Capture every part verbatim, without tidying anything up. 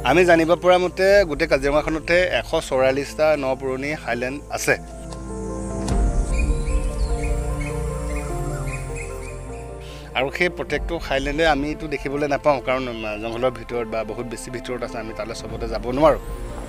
আমি জানিব পৰা মতে গোটেই কাজিৰঙাখনতে এশ চৌৰাল্লিছটা ন পুৰণি হাইলেণ্ড আছে। আৰু সেই প্ৰত্যেকটো হাইলেণ্ডে আমি এইটো দেখিবলৈ নাপাওঁ, কাৰণ জংঘলৰ ভিতৰত বা বহুত বেছি ভিতৰত আছে, আমি তালৈ চবতে যাব নোৱাৰোঁ।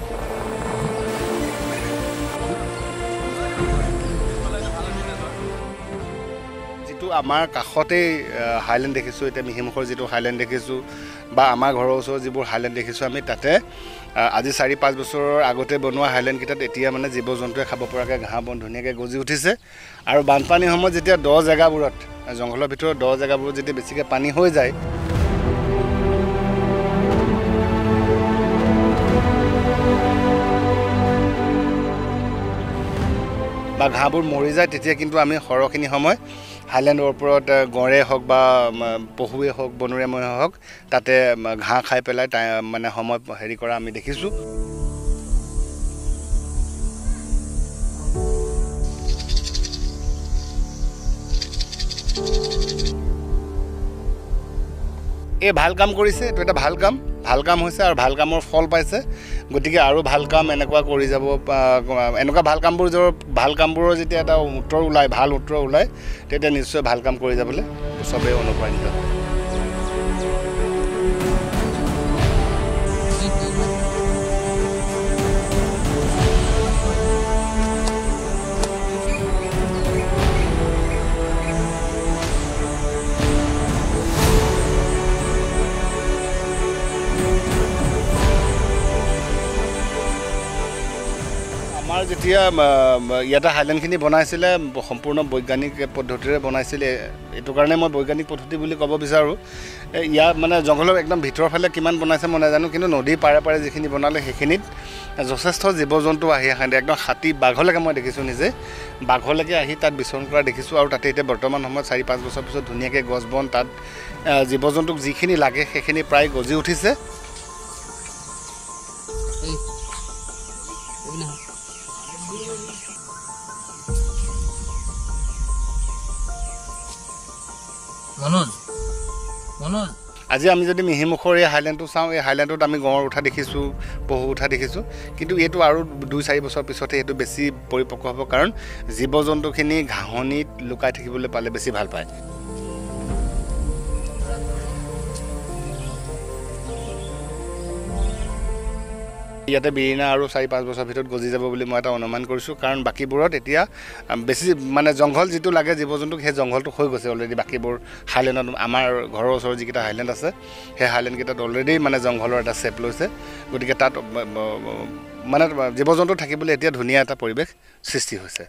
যিটো আমাৰ কাষতেই হাইলেণ্ড দেখিছোঁ, এতিয়া মিহিমুখৰ যিটো হাইলেণ্ড দেখিছোঁ বা আমাৰ ঘৰৰ ওচৰত যিবোৰ হাইলেণ্ড দেখিছোঁ, আমি তাতে আজি চাৰি পাঁচ বছৰৰ আগতে বনোৱা হাইলেণ্ডকেইটাত এতিয়া মানে জীৱ জন্তুৱে খাব পৰাকৈ ঘাঁহ বন ধুনীয়াকৈ গজি উঠিছে। আৰু বানপানীৰ সময়ত যেতিয়া দ জেগাবোৰত, জংঘলৰ ভিতৰত দ জেগাবোৰত যেতিয়া বেছিকৈ পানী হৈ যায়, বা ঘাঁহবোৰ মৰি যায়, তেতিয়া কিন্তু আমি সৰহখিনি সময় হাইলেণ্ডৰ ওপৰত গঁড়ে হওক বা পহুৱে হওক বনৰীয়া হওক তাতে ঘাঁহ খাই পেলাই তাই মানে সময় হেৰি কৰা আমি দেখিছোঁ। এই ভাল কাম কৰিছে, এইটো এটা ভাল কাম ভাল কাম হৈছে আৰু ভাল কামৰ ফল পাইছে। গতিকে আৰু ভাল কাম এনেকুৱা কৰি যাব, এনেকুৱা ভাল কামবোৰ ভাল কামবোৰৰ যেতিয়া এটা উত্তৰ ওলায়, ভাল উত্তৰ ওলায়, তেতিয়া নিশ্চয় ভাল কাম কৰি যাবলৈ চবেই অনুপ্ৰাণিত হয়। আমাৰ যেতিয়া ইয়াতে হাইলেণ্ডখিনি বনাইছিলে সম্পূৰ্ণ বৈজ্ঞানিক পদ্ধতিৰে বনাইছিলে, এইটো কাৰণে মই বৈজ্ঞানিক পদ্ধতি বুলি ক'ব বিচাৰোঁ। ইয়াত মানে জংঘলৰ একদম ভিতৰৰ ফালে কিমান বনাইছে মই নাজানো, কিন্তু নদীৰ পাৰে পাৰে যিখিনি বনালে সেইখিনিত যথেষ্ট জীৱ জন্তু আহি আহে, একদম হাতী বাঘলৈকে মই দেখিছোঁ, নিজে বাঘলৈকে আহি তাত বিচৰণ কৰা দেখিছোঁ। আৰু তাতে এতিয়া বৰ্তমান সময়ত চাৰি পাঁচ বছৰ পিছত ধুনীয়াকৈ গছ বন তাত জীৱ জন্তুক যিখিনি লাগে সেইখিনি প্ৰায় গজি উঠিছে। আজি আমি যদি মিহিমুখৰ এই হাইলেণ্ডটো চাওঁ, এই হাইলেণ্ডত আমি গঁড় উঠা দেখিছোঁ, পহু উঠা দেখিছোঁ, কিন্তু এইটো আৰু দুই চাৰি বছৰ পিছতে এইটো বেছি পৰিপক্ক হ'ব, কাৰণ জীৱ জন্তুখিনি ঘাঁহনিত লুকাই থাকিবলৈ পালে বেছি ভাল পায়। ইয়াতে বিৰিণা আৰু চাৰি পাঁচ বছৰ ভিতৰত গজি যাব বুলি মই এটা অনুমান কৰিছোঁ, কাৰণ বাকীবোৰত এতিয়া বেছি মানে জংঘল যিটো লাগে জীৱ জন্তুক, সেই জংঘলটো হৈ গৈছে অলৰেডি। বাকীবোৰ হাইলেণ্ডত, আমাৰ ঘৰৰ ওচৰৰ যিকেইটা হাইলেণ্ড আছে, সেই হাইলেণ্ডকেইটাত অলৰেডি মানে জংঘলৰ এটা চেপ লৈছে। গতিকে তাত মানে জীৱ জন্তু থাকিবলৈ এতিয়া ধুনীয়া এটা পৰিৱেশ সৃষ্টি হৈছে।